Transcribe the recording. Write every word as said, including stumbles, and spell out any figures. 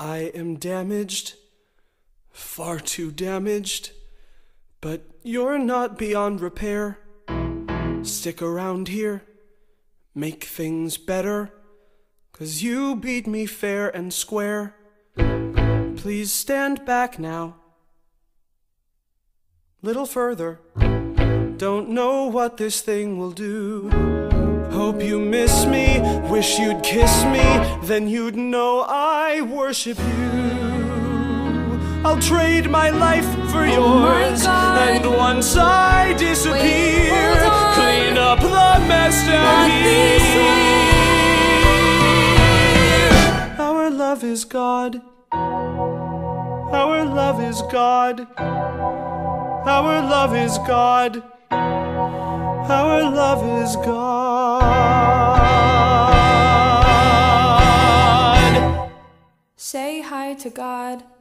I am damaged, far too damaged, but you're not beyond repair. Stick around here, make things better, 'cause you beat me fair and square. Please stand back now, little further. Don't know what this thing will do. Hope you miss me, wish you'd kiss me, then you'd know I worship you. I'll trade my life for yours, oh and once I disappear, Wait, clean up the mess down here. Our love is God. Our love is God. Our love is God. Our love is God. Say hi to God.